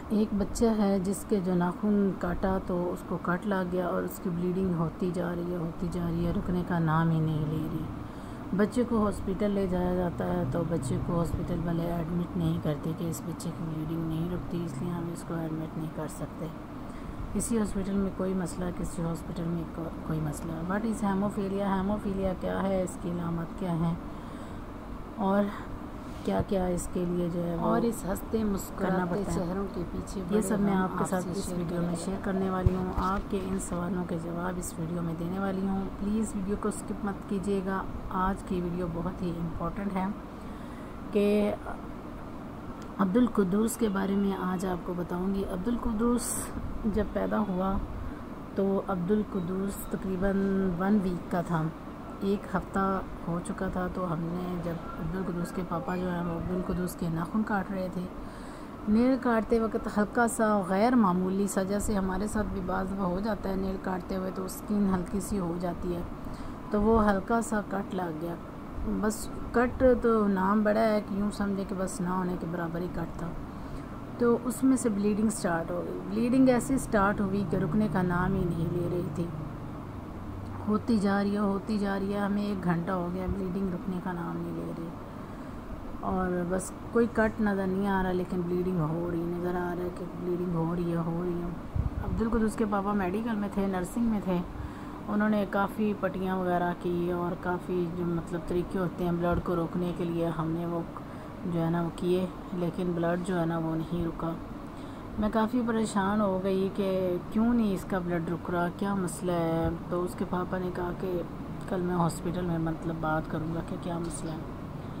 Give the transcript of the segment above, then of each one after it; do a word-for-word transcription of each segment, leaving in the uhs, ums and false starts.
ایک بچہ ہے جس کے جو ناخن کاٹا تو اس کو کٹ لگ گیا اور اس کی بلیڈنگ ہوتی جا رہی ہے ہوتی جا رہی ہے رکنے کا نام ہی نہیں لے رہی۔ بچے کو ہاسپٹل لے جایا جاتا ہے تو بچے کو ہاسپٹل والے ایڈمٹ نہیں کرتے کہ اس بچے کی بلیڈنگ نہیں رکتی، اس لیے ہم اس کو ایڈمٹ نہیں کر سکتے۔ کسی ہاسپٹل میں کوئی مسئلہ، کسی ہاسپٹل میں کوئی مسئلہ۔ What is haemophilia? ہیموفیلیا کیا ہے، اس کی علامت کیا ہیں اور کیا کیا اس کے لیے جو ہے اور اس ہنستے مسکراتے چہروں کے پیچھے یہ سب میں آپ کے ساتھ اس ویڈیو میں شیئر کرنے والی ہوں۔ آپ کے ان سوالوں کے جواب اس ویڈیو میں دینے والی ہوں۔ پلیز ویڈیو کو سکپ مت کیجیے گا۔ آج کی ویڈیو بہت ہی امپورٹنٹ ہے کہ عبدالقدوس کے بارے میں آج آپ کو بتاؤں گی۔ عبدالقدوس جب پیدا ہوا تو عبدالقدوس تقریباً ون ویک کا تھا، ایک ہفتہ ہو چکا تھا۔ تو ہم نے جب عبدالقدوس کے پاپا جو ہیں وہ عبدالقدوس کے ناخن کاٹ رہے تھے، نیل کاٹتے وقت ہلکا سا غیر معمولی سا، جیسے ہمارے ساتھ بھی بعض وہ ہو جاتا ہے نیل کاٹتے ہوئے تو اسکن ہلکی سی ہو جاتی ہے، تو وہ ہلکا سا کٹ لگ گیا۔ بس کٹ تو نام بڑا ہے کہ یوں سمجھے کہ بس نہ ہونے کے برابر ہی کٹ تھا، تو اس میں سے بلیڈنگ سٹارٹ ہو گئی۔ بلیڈنگ ایسی سٹارٹ ہوئی کہ رکنے کا نام ہی نہیں لے رہی تھی، ہوتی جا رہی ہے ہوتی جا رہی ہے ہمیں ایک گھنٹہ ہو گیا بلیڈنگ رکنے کا نام نہیں لے رہی، اور بس کوئی کٹ نظر نہیں آ رہا لیکن بلیڈنگ ہو رہی نظر آ رہا ہے کہ بلیڈنگ ہو رہی ہے ہو رہی ہے۔ عبدالقدوس کے پاپا میڈیکل میں تھے، نرسنگ میں تھے، انہوں نے کافی پٹیاں وغیرہ کی اور کافی جو مطلب طریقے ہوتے ہیں بلڈ کو روکنے کے لیے ہم نے وہ جو ہے نا وہ کیے، لیکن بلڈ جو ہے نا وہ نہیں رکا۔ میں کافی پریشان ہو گئی کہ کیوں نہیں اس کا بلڈ رک رہا، کیا مسئلہ ہے۔ تو اس کے پاپا نے کہا کہ کل میں ہاسپٹل میں مطلب بات کروں گا کہ کیا مسئلہ ہے۔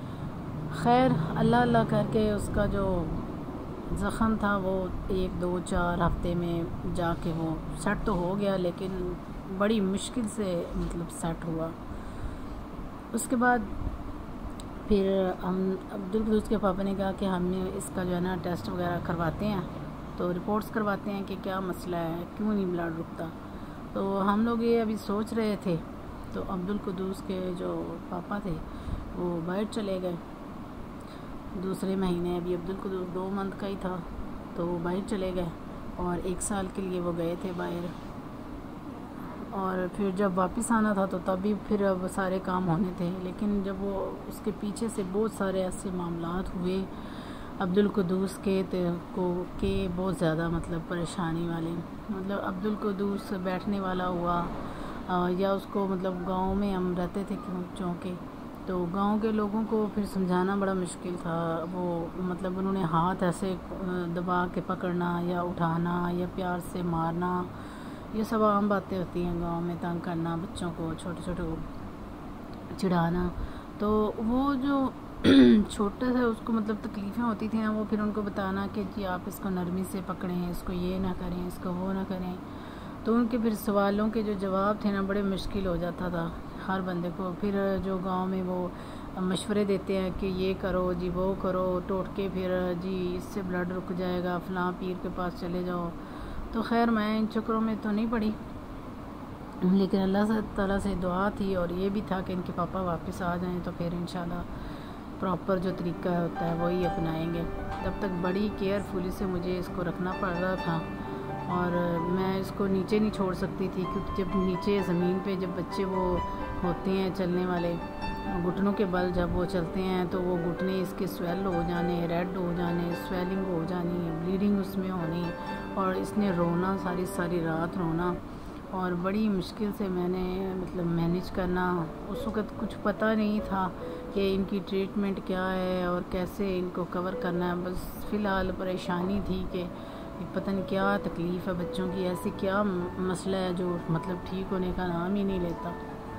خیر اللہ اللہ کر کے اس کا جو زخم تھا وہ ایک دو چار ہفتے میں جا کے وہ سیٹ تو ہو گیا، لیکن بڑی مشکل سے مطلب سیٹ ہوا۔ اس کے بعد پھر ہم عبدالقدوس کے پاپا نے کہا کہ ہم نے اس کا جو ہے نا ٹیسٹ وغیرہ کرواتے ہیں، تو رپورٹس کرواتے ہیں کہ کیا مسئلہ ہے، کیوں نہیں بلڈ رکتا۔ تو ہم لوگ یہ ابھی سوچ رہے تھے، تو عبدالقدوس کے جو پاپا تھے وہ باہر چلے گئے دوسرے مہینے، ابھی عبدالقدوس دو منتھ کا ہی تھا، تو وہ باہر چلے گئے اور ایک سال کے لیے وہ گئے تھے باہر، اور پھر جب واپس آنا تھا تو تب بھی پھر اب سارے کام ہونے تھے، لیکن جب وہ اس کے پیچھے سے بہت سارے ایسے معاملات ہوئے عبدالقدوس کے کو کہ بہت زیادہ مطلب پریشانی والے، مطلب عبدالقدوس بیٹھنے والا ہوا، یا اس کو مطلب گاؤں میں ہم رہتے تھے چونکہ، تو گاؤں کے لوگوں کو پھر سمجھانا بڑا مشکل تھا۔ وہ مطلب انہوں نے ہاتھ ایسے دبا کے پکڑنا یا اٹھانا یا پیار سے مارنا، یہ سب عام باتیں ہوتی ہیں گاؤں میں، تنگ کرنا بچوں کو، چھوٹے چھوٹے کو چڑھانا۔ تو وہ جو چھوٹا سا اس کو مطلب تکلیفیں ہوتی تھیں، وہ پھر ان کو بتانا کہ جی آپ اس کو نرمی سے پکڑیں، اس کو یہ نہ کریں، اس کو وہ نہ کریں، تو ان کے پھر سوالوں کے جو جواب تھے نا بڑے مشکل ہو جاتا تھا ہر بندے کو۔ پھر جو گاؤں میں وہ مشورے دیتے ہیں کہ یہ کرو جی وہ کرو، ٹوٹکے پھر جی اس سے بلڈ رک جائے گا، فلاں پیر کے پاس چلے جاؤ۔ تو خیر میں ان چکروں میں تو نہیں پڑی، لیکن اللہ تعالیٰ سے دعا تھی اور یہ بھی تھا کہ ان کے پاپا واپس آ جائیں تو پھر انشاءاللہ پراپر جو طریقہ ہوتا ہے وہی اپنائیں گے۔ تب تک بڑی کیئرفلی سے مجھے اس کو رکھنا پڑ رہا تھا، اور میں اس کو نیچے نہیں چھوڑ سکتی تھی، کیونکہ جب نیچے زمین پہ جب بچے وہ ہوتے ہیں چلنے والے، گھٹنوں کے بل جب وہ چلتے ہیں تو وہ گھٹنے اس کے سویل ہو جانے، ریڈ ہو جانے، سویلنگ ہو جانی، بلیڈنگ اس میں ہونی، اور اس نے رونا ساری ساری رات رونا، اور بڑی مشکل سے میں نے مطلب مینیج کرنا۔ اس وقت کچھ پتہ نہیں تھا کہ ان کی ٹریٹمنٹ کیا ہے اور کیسے ان کو کور کرنا ہے، بس فی الحال پریشانی تھی کہ پتہ نہیں کیا تکلیف ہے بچوں کی، ایسی کیا مسئلہ ہے جو مطلب ٹھیک ہونے کا نام ہی نہیں لیتا۔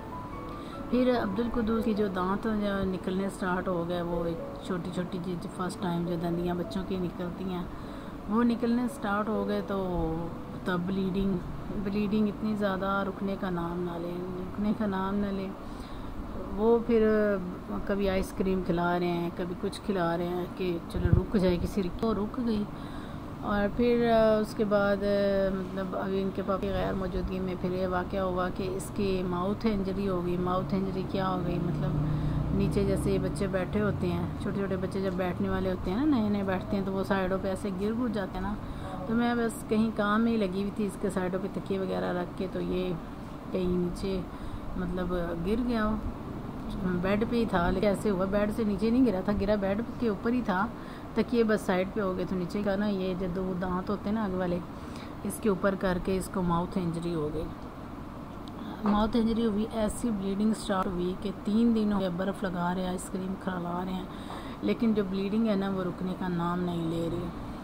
پھر عبدالقدوس کی جو دانت نکلنے سٹارٹ ہو گئے، وہ چھوٹی چھوٹی چیز فرسٹ ٹائم جو دندیاں بچوں کی نکلتی ہیں وہ نکلنے سٹارٹ ہو گئے، تو تب بلیڈنگ بلیڈنگ اتنی زیادہ رکنے کا نام نہ لے رکنے کا نام نہ لے وہ پھر کبھی آئس کریم کھلا رہے ہیں، کبھی کچھ کھلا رہے ہیں کہ چلو رک جائے، کسی کو رک گئی۔ اور پھر اس کے بعد مطلب ابھی ان کے پاپا کی غیر موجودگی میں پھر یہ واقعہ ہوا کہ اس کی ماؤتھ انجری ہو گئی۔ ماؤتھ انجری کیا ہو گئی، مطلب نیچے جیسے بچے بیٹھے ہوتے ہیں، چھوٹے چھوٹے بچے جب بیٹھنے والے ہوتے ہیں نا، نئے نئے بیٹھتے ہیں تو وہ سائڈوں پہ ایسے گر گر جاتے ہیں نا، تو میں بس کہیں کام میں ہی لگی ہوئی تھی، اس کے سائڈوں پہ تکیے وغیرہ رکھ کے، تو یہ کہیں نیچے مطلب گر گیا، بیڈ پہ ہی تھا، لیکن ایسے ہوا بیڈ سے نیچے نہیں گرا تھا، گرا بیڈ کے اوپر ہی تھا، تکیے بس سائڈ پہ ہو گئے تو نیچے کا نا یہ جو دو دانت ہوتے ہیں نا آگے والے، اس کے اوپر کر کے اس کو ماؤتھ انجری ہو گئی۔ ماؤتھ انجری ہوئی، ایسی بلیڈنگ سٹارٹ ہوئی کہ تین دن ہو گئے برف لگا رہے ہیں، آئس کریم کھلا رہے ہیں، لیکن جو بلیڈنگ ہے نا وہ رکنے کا نام نہیں لے رہی،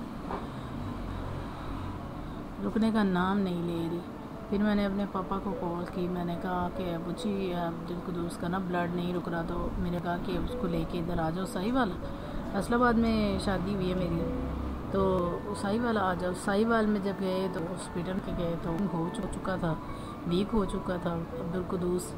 رکنے کا نام نہیں لے رہی۔ پھر میں نے اپنے پاپا کو کال کی، میں نے کہا کہ ابو جی عبدالقدوس کا نا بلڈ نہیں رک رہا، تو میں نے کہا کہ اس کو لے کے ادھر آ جاؤ سائی والا، فیصل آباد میں شادی ہوئی ہے میری، تو سائی والا آ جاؤ۔ سائی وال میں جب گئے تو ہاسپٹل کے گئے تو ہو چکا تھا، ویک ہو چکا تھا عبدالقدوس،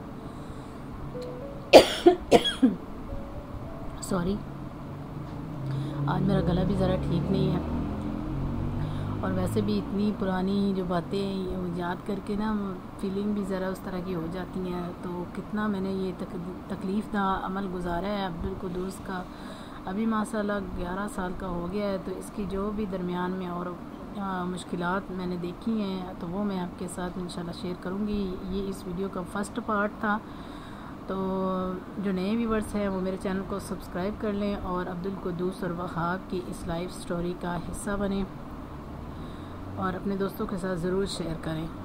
سوری آج میرا گلا بھی ذرا ٹھیک نہیں ہے، اور ویسے بھی اتنی پرانی جو باتیں یاد کر کے نا فیلنگ بھی ذرا اس طرح کی ہو جاتی ہیں، تو کتنا میں نے یہ تکلیف دہ عمل گزارا ہے عبدالقدوس کا۔ ابھی ماشاءاللہ گیارہ سال کا ہو گیا ہے، تو اس کی جو بھی درمیان میں اور مشکلات میں نے دیکھی ہیں تو وہ میں آپ کے ساتھ انشاءاللہ شیئر کروں گی۔ یہ اس ویڈیو کا فرسٹ پارٹ تھا، تو جو نئے ویورز ہیں وہ میرے چینل کو سبسکرائب کر لیں اور عبدالقدوس اور وہاب کی اس لائف سٹوری کا حصہ بنیں، اور اپنے دوستوں کے ساتھ ضرور شیئر کریں۔